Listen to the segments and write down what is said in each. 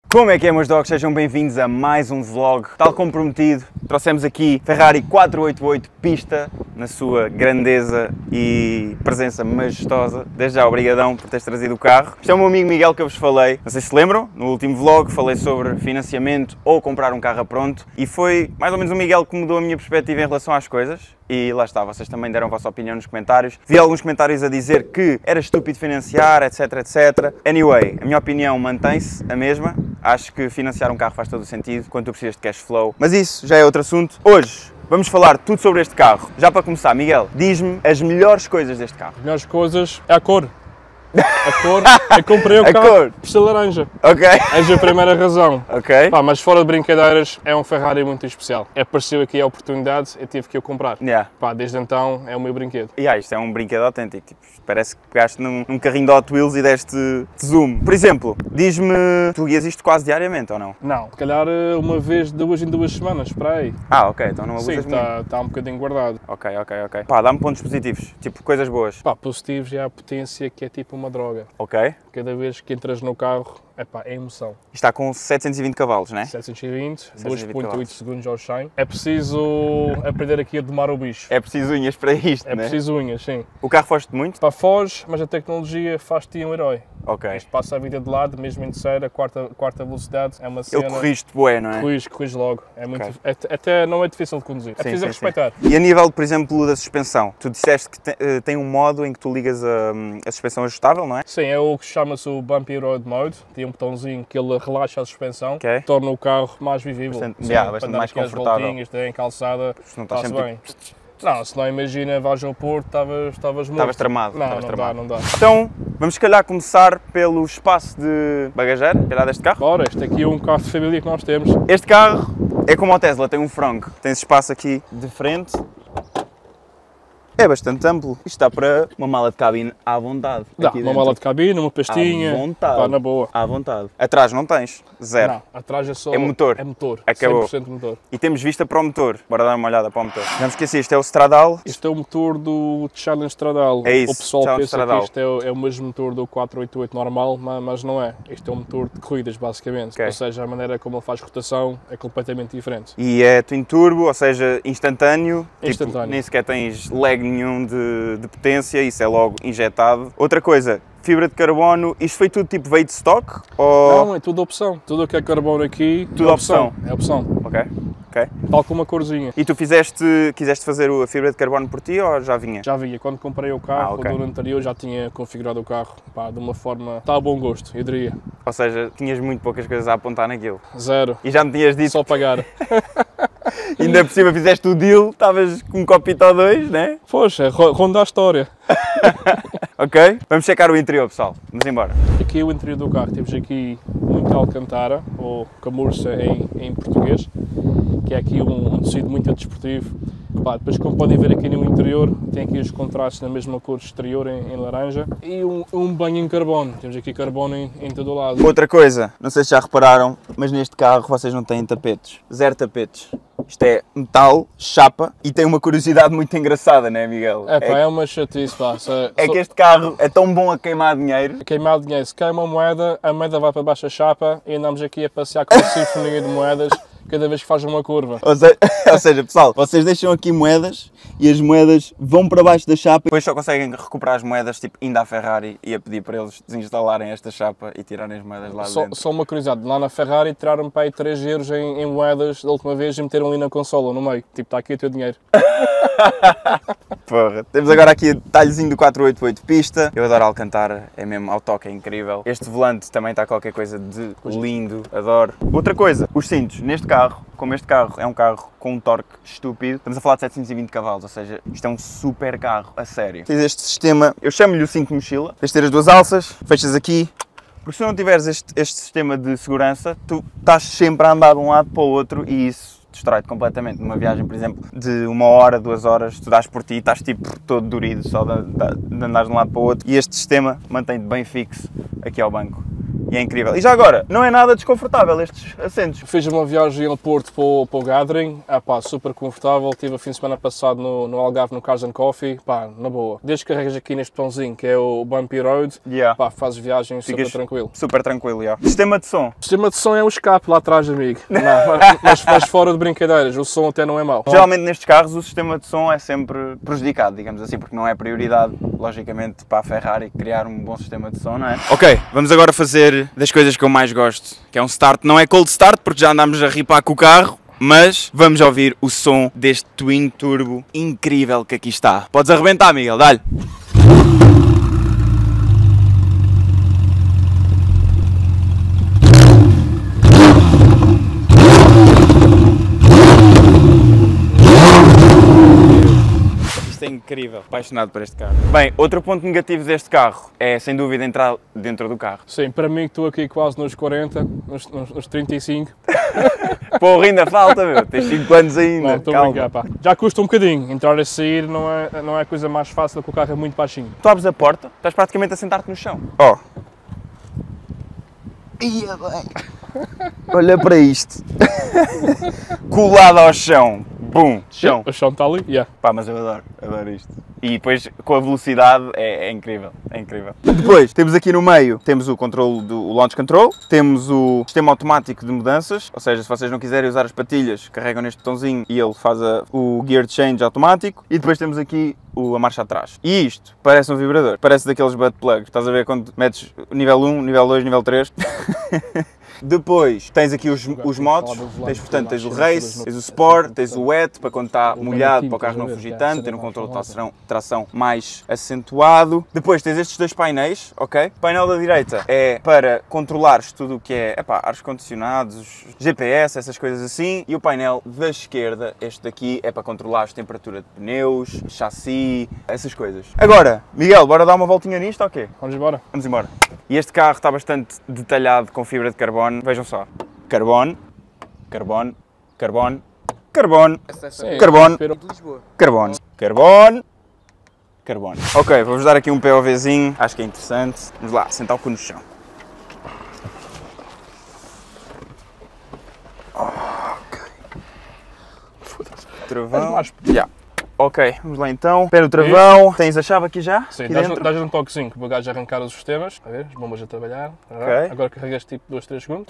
Como é que é, meus dogs? Sejam bem-vindos a mais um vlog. Tal como prometido, trouxemos aqui Ferrari 488 pista, na sua grandeza e presença majestosa. Desde já, obrigadão por teres trazido o carro. Este é o meu amigo Miguel que eu vos falei. Não sei se lembram, no último vlog falei sobre financiamento ou comprar um carro a pronto. E foi mais ou menos o Miguel que mudou a minha perspectiva em relação às coisas. E lá está, vocês também deram a vossa opinião nos comentários. Vi alguns comentários a dizer que era estúpido financiar, etc, etc. Anyway, a minha opinião mantém-se a mesma. Acho que financiar um carro faz todo o sentido quando tu precisas de cash flow. Mas isso já é outro assunto. Hoje vamos falar tudo sobre este carro. Já para começar, Miguel, diz-me as melhores coisas deste carro. As melhores coisas é a cor. A cor, eu comprei o carro por ser laranja. Ok. Essa é a primeira razão. Ok. Pá, mas fora de brincadeiras, é um Ferrari muito especial. Apareceu aqui a oportunidade, eu tive que o comprar. Yeah. Pá, desde então é o meu brinquedo. Isto é um brinquedo autêntico. Tipo, parece que pegaste num carrinho de Hot Wheels e deste zoom. Por exemplo, diz-me, tu guias isto quase diariamente ou não? Não, se calhar uma vez, duas em 2 semanas, para aí. Ah, ok, então não Sim, abusas muito. está um bocadinho guardado. Ok. Pá, dá-me pontos positivos, tipo coisas boas. Pá, positivos é a potência que é tipo uma droga. Ok. Cada vez que entras no carro, é emoção. Está com 720 cavalos, né? 720, 720 2.8 segundos ao 100. É preciso aprender aqui a domar o bicho. É preciso unhas para isto, É né? preciso unhas, sim. O carro foge-te muito? Pá, foge, mas a tecnologia faz-te um herói. Ok. Isto passa a vida de lado, mesmo em terceira, quarta velocidade, é uma cena... Ele corrige-te bué, não é? Corrige logo. É muito, Ok. até não é difícil de conduzir. É preciso respeitar. E a nível, por exemplo, da suspensão? Tu disseste que tem um modo em que tu ligas a suspensão ajustável, não é? Sim, é o que chama-se o Bumpy Road Mode. Tem um botãozinho que ele relaxa a suspensão, Ok. torna o carro mais vivível. Bastante mais confortável. Voltinhas, em calçada, Se não estás está-se sempre bem. Não, se não imagina, vais ao Porto, estavas morto. Estavas tramado. Não, estavas tramado. não dá. Então, vamos se calhar começar pelo espaço de bagageiro, calhar deste carro. Bora, este aqui é um carro de família que nós temos. Este carro é como o Tesla, tem um frango. Tem esse espaço aqui de frente. É bastante amplo. Isto está para uma mala de cabine à vontade. Dá, aqui uma dentro. mala de cabine, uma pastinha. À vontade. Pá, na boa. À vontade. Atrás não tens? Zero. Não, atrás é só... É motor. É motor. Acabou. 100% motor. E temos vista para o motor. Bora dar uma olhada para o motor. Não esqueci, isto é o Stradale. Este é o motor do Challenge Stradale. É isso, O pessoal Challenge pensa Stradale. que este é o mesmo motor do 488 normal, mas não é. Este é um motor de corridas, basicamente. Ok. Ou seja, a maneira como ele faz rotação é completamente diferente. E é twin turbo, ou seja, instantâneo. Instantâneo. Tipo, nem sequer tens lag nenhum de potência, isso é logo injetado. Outra coisa, fibra de carbono, isto foi tudo tipo veio de stock? Ou... Não, é tudo opção. Tudo o que é carbono aqui Tudo é opção. É opção. Ok. Tal como a corzinha. E tu quiseste fazer a fibra de carbono por ti ou já vinha? Já via, quando comprei o carro, ok. o dono anterior já tinha configurado o carro, pá, de uma forma... Está a bom gosto, eu diria. Ou seja, tinhas muito poucas coisas a apontar naquilo. Zero. E já me tinhas dito, Só pagar. ainda por cima fizeste o deal, estavas com um copito ou dois, né? Poxa, ronda a história. Ok? Vamos checar o interior, pessoal. Vamos embora. Aqui é o interior do carro. Temos aqui muita alcantara, ou camurça em português, que é aqui um tecido muito desportivo. Pá, depois, como podem ver aqui no interior, tem aqui os contrastes na mesma cor exterior em laranja e um banho em carbono. Temos aqui carbono em todo o lado. Outra coisa, não sei se já repararam, mas neste carro vocês não têm tapetes. Zero tapetes. Isto é metal, chapa e tem uma curiosidade muito engraçada, não é, Miguel? É uma chatice, pá. É que este carro é tão bom a queimar dinheiro. Queimar dinheiro. Se cai uma moeda, a moeda vai para baixo da chapa e andamos aqui a passear com uma sinfonia de moedas cada vez que faz uma curva. Ou seja, pessoal, vocês deixam aqui moedas e as moedas vão para baixo da chapa. Depois só conseguem recuperar as moedas, tipo, indo à Ferrari e a pedir para eles desinstalarem esta chapa e tirarem as moedas lá dentro. Só uma curiosidade, lá na Ferrari tiraram para aí 3 euros em moedas da última vez e meteram ali na consola, no meio. Tipo, está aqui o teu dinheiro. Porra. Temos agora aqui o detalhezinho do 488 pista. Eu adoro Alcantara, é mesmo ao toque, é incrível. Este volante também está qualquer coisa de lindo, adoro. Outra coisa, os cintos. Neste carro, como este carro é um carro com um torque estúpido, estamos a falar de 720 cavalos, ou seja, isto é um super carro, a sério. Tens este sistema, eu chamo-lhe o cinto mochila, tens de ter as duas alças, fechas aqui, porque se não tiveres este sistema de segurança, tu estás sempre a andar de um lado para o outro e isso destrói-te completamente. Numa viagem, por exemplo, de 1 hora, 2 horas, tu dás por ti e estás tipo todo dorido só de andares de um lado para o outro e este sistema mantém-te bem fixo aqui ao banco. e é incrível. E já agora, não é nada desconfortável estes assentos. Fiz uma viagem ao Porto para o Gathering, pá, super confortável, tive a fim de semana passado no Algarve, no Cars and Coffee, pá, na boa. Desde que carregas aqui neste botãozinho, que é o Bumpy Road, pá, fazes viagens super tranquilo. Super tranquilo, Sistema de som? O sistema de som é o escape lá atrás, amigo. Não, mas fora de brincadeiras, o som até não é mau. Geralmente nestes carros o sistema de som é sempre prejudicado, digamos assim, porque não é prioridade, logicamente, para a Ferrari criar um bom sistema de som, não é? Ok, vamos agora fazer das coisas que eu mais gosto, que é um start, não é cold start, porque já andámos a ripar com o carro, mas vamos ouvir o som deste Twin Turbo incrível que aqui está. Podes arrebentar, Miguel, dá-lhe! Isto é incrível, apaixonado por este carro. Bem, outro ponto negativo deste carro é, sem dúvida, entrar dentro do carro. Sim, para mim que estou aqui quase nos 40, nos 35. Porra, ainda falta, meu, tens 5 anos ainda. Não, estou a brincar, pá. Já custa um bocadinho, entrar e sair não é a coisa mais fácil, porque o carro é muito baixinho. Tu abres a porta, estás praticamente a sentar-te no chão. Ó. Ia bem. Olha para isto. Colado ao chão. Bum, chão. O chão está ali, Pá, mas eu adoro isto. E depois com a velocidade é incrível, é incrível. Depois temos aqui no meio, temos o controle do Launch Control, temos o sistema automático de mudanças, ou seja, se vocês não quiserem usar as patilhas, carregam neste botãozinho e ele faz o Gear Change automático. E depois temos aqui a marcha atrás. E isto parece um vibrador, parece daqueles butt plugs, estás a ver quando metes nível 1, nível 2, nível 3. Depois tens aqui os modos, portanto tens o Race, tens o Sport, tens o Wet para quando está molhado, para o carro não fugir tanto, ter um controle de tração mais acentuado. Depois tens estes dois painéis, ok? O painel da direita é para controlares tudo o que é, ar-condicionados, GPS, essas coisas assim. E o painel da esquerda, este daqui, é para controlares temperatura de pneus, chassi, essas coisas. Agora, Miguel, bora dar uma voltinha nisto ou quê? Vamos embora. Vamos embora. E este carro está bastante detalhado com fibra de carbono. Vejam só. Carbono, carbono, carbono, carbono, carbono, carbono, carbono, carbono. Ok, vou-vos dar aqui um POVzinho, acho que é interessante. Vamos lá, sentar o cu no chão. Ok. Travão. Ok, vamos lá então. Pé no travão. Tens a chave aqui já? Sim, aqui dás um toquezinho para o gajo arrancar os sistemas. A ver, as bombas a trabalhar. Okay. Agora carregas tipo 2, 3 segundos.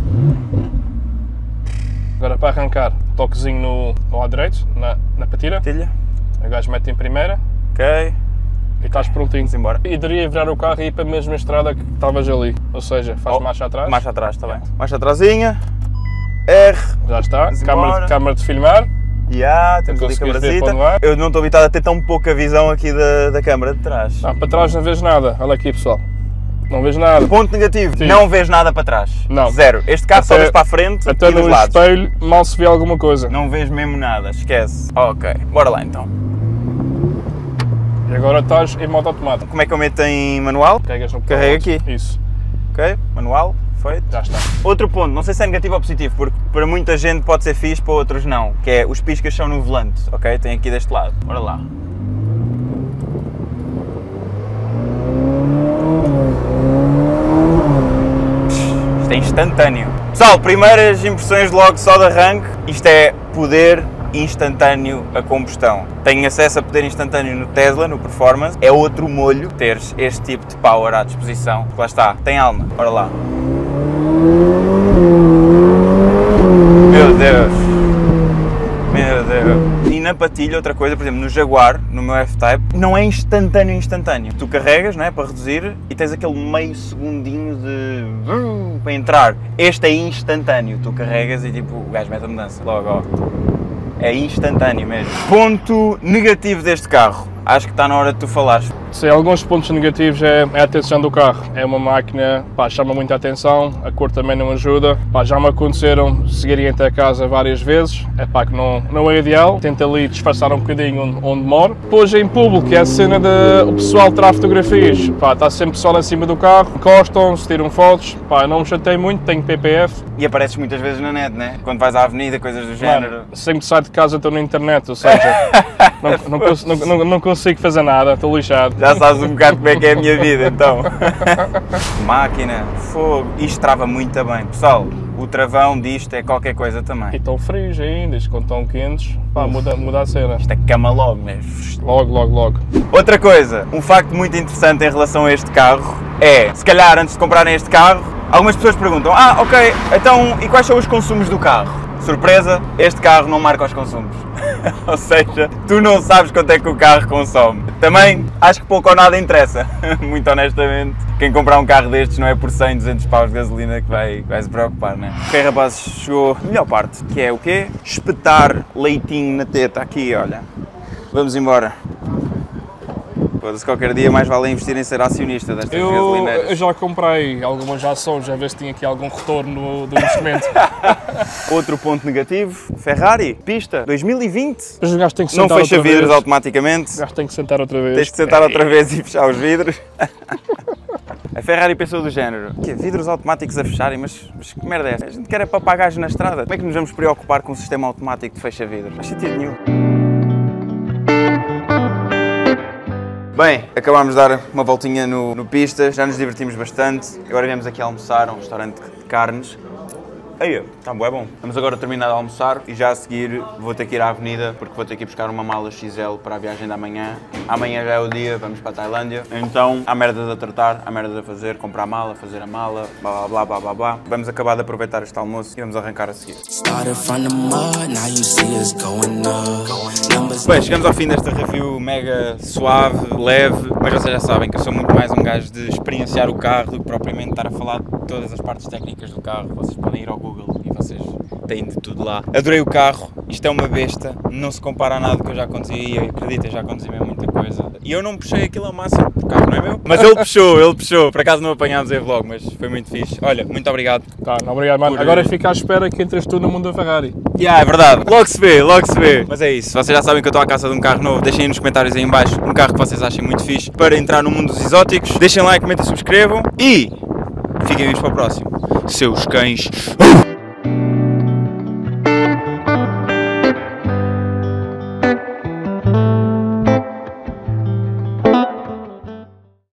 Agora para arrancar, toquezinho no lado direito, na patilha. O gajo mete em primeira. Ok. E estás prontinho. Vamos embora. E daria virar o carro e ir para a mesma estrada que estavas ali. Ou seja, faz marcha atrás. Marcha atrás, está bem. Marcha atrasinha. R. Já está. Câmara de filmar. Temos ali a câmarazita. Eu não estou habituado a ter tão pouca visão aqui da câmara de trás. Para trás não vês nada. Olha aqui, pessoal. Não vês nada. Ponto negativo. Sim. Não vês nada para trás. Não. Zero. Este carro só vês para a frente até e dos lados. No espelho mal se vê alguma coisa. Não vês mesmo nada. Esquece. Ok. Bora lá então. E agora estás em modo automático. Como é que eu meto em manual? Carrega aqui. Isso. Ok. Manual. Feito. Já está. Outro ponto, não sei se é negativo ou positivo, porque para muita gente pode ser fixe, para outros não, que é os piscas são no volante, ok? Tem aqui deste lado. Bora lá. Isto é instantâneo. Pessoal, primeiras impressões logo só de arranque, isto é poder instantâneo a combustão. Tenho acesso a poder instantâneo no Tesla, no Performance, é outro molho teres este tipo de power à disposição. Lá está, tem alma, bora lá. Meu Deus! Meu Deus! E na patilha, outra coisa, por exemplo, no Jaguar, no meu F-Type, não é instantâneo. Tu carregas, não é, para reduzir e tens aquele meio segundinho de para entrar. Este é instantâneo. Tu carregas e tipo, o gajo mete a mudança logo, ó. É instantâneo mesmo. Ponto negativo deste carro. Acho que está na hora de tu falares. Sim, alguns pontos negativos é a atenção do carro. É uma máquina, chama muita atenção, a cor também não ajuda. Já me aconteceram seguirem até casa várias vezes, que não é ideal. Tento ali disfarçar um bocadinho onde moro. Depois em público, é a cena o pessoal tirar fotografias. Está sempre pessoal em cima do carro, encostam-se, tiram fotos. Não me chatei muito, tenho PPF. E apareces muitas vezes na net, né? Quando vais à avenida, coisas do género. Sempre que saio de casa estou na internet, ou seja... Não consigo fazer nada, estou lixado. Já sabes um bocado como é que é a minha vida, então. Máquina, fogo, isto trava muito bem. Pessoal, o travão disto é qualquer coisa também. E estão frios ainda, isto quando estão quentes, pá, muda a cena. Isto é cama logo, né? Logo. Outra coisa, um facto muito interessante em relação a este carro é, se calhar antes de comprarem este carro, algumas pessoas perguntam, ok, então e quais são os consumos do carro? Surpresa, este carro não marca os consumos. Ou seja, tu não sabes quanto é que o carro consome. Também acho que pouco ou nada interessa, muito honestamente. Quem comprar um carro destes não é por 100, 200 paus de gasolina que vai se preocupar, né? Ok, rapazes, chegou a melhor parte, que é o quê? Espetar leitinho na teta, aqui, olha. Vamos embora. Pô-se, qualquer dia mais vale investir em ser acionista destas gasolineiras. Eu já comprei algumas ações, a ver se tinha aqui algum retorno do investimento. Outro ponto negativo, Ferrari, pista, 2020. Mas o gajo tem que não sentar fecha outra vidros vez. automaticamente. O gajo tem que sentar outra vez. Tens que sentar outra vez e fechar os vidros. A Ferrari pensou do género, que vidros automáticos a fecharem, mas que merda é essa? A gente quer é para pagar na estrada. Como é que nos vamos preocupar com um sistema automático de fecha-vidros? Não faz sentido nenhum. Bem, acabámos de dar uma voltinha no pista, já nos divertimos bastante. Agora viemos aqui almoçar a um restaurante de carnes. Aí, está bom. Vamos agora terminar de almoçar e já a seguir vou ter que ir à avenida porque vou ter que ir buscar uma mala XL para a viagem da manhã. Amanhã já é o dia, vamos para a Tailândia. Então há merdas a tratar, há merdas a fazer, comprar a mala, fazer a mala, blá blá blá. Vamos acabar de aproveitar este almoço e vamos arrancar a seguir. Bem, chegamos ao fim desta review mega suave, leve, mas vocês já sabem que eu sou muito mais um gajo de experienciar o carro do que propriamente estar a falar de todas as partes técnicas do carro. Vocês podem ir ao Google e vocês têm de tudo lá. Adorei o carro, isto é uma besta, não se compara a nada que eu já conduzi e acredito, eu já conduzi mesmo muita coisa. E eu não puxei aquilo ao máximo, o carro não é meu, mas ele puxou, por acaso não apanhámos em vlog, mas foi muito fixe. Olha, muito obrigado. Tá, obrigado, mano. Agora fica à espera que entres tu no mundo da Ferrari. É verdade, logo se vê. Mas é isso, vocês já sabem que eu estou à caça de um carro novo, deixem aí nos comentários aí em baixo um carro que vocês achem muito fixe para entrar no mundo dos exóticos. Deixem like, comentem, subscrevam e fiquem vivos para o próximo. Seus cães.